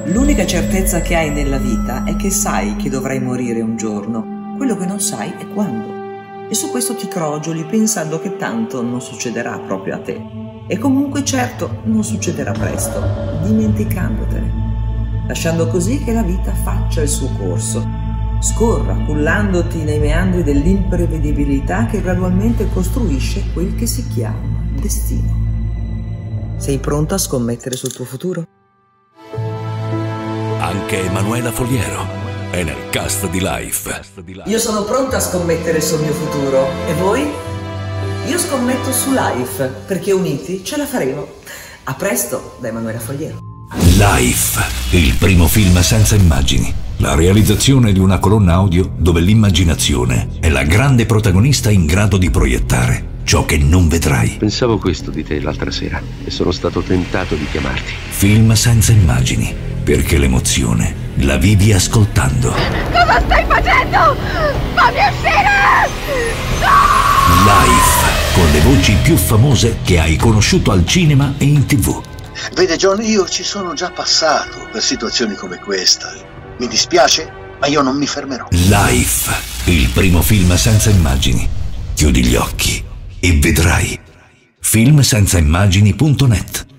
L'unica certezza che hai nella vita è che sai che dovrai morire un giorno. Quello che non sai è quando. E su questo ti crogioli pensando che tanto non succederà proprio a te. E comunque certo non succederà presto, dimenticandotene. Lasciando così che la vita faccia il suo corso. Scorra, cullandoti nei meandri dell'imprevedibilità che gradualmente costruisce quel che si chiama destino. Sei pronto a scommettere sul tuo futuro? Anche Emanuela Fogliero è nel cast di Life. Io sono pronta a scommettere sul mio futuro. E voi? Io scommetto su Life, perché uniti ce la faremo. A presto da Emanuela Fogliero. Life, il primo film senza immagini. La realizzazione di una colonna audio dove l'immaginazione è la grande protagonista in grado di proiettare ciò che non vedrai. Pensavo questo di te l'altra sera e sono stato tentato di chiamarti. Film senza immagini, perché l'emozione la vivi ascoltando. Cosa stai facendo? Fammi uscire! No! Life, con le voci più famose che hai conosciuto al cinema e in TV. Vede John, io ci sono già passato per situazioni come questa. Mi dispiace, ma io non mi fermerò. Life, il primo film senza immagini. Chiudi gli occhi e vedrai. Filmsenzaimmagini.net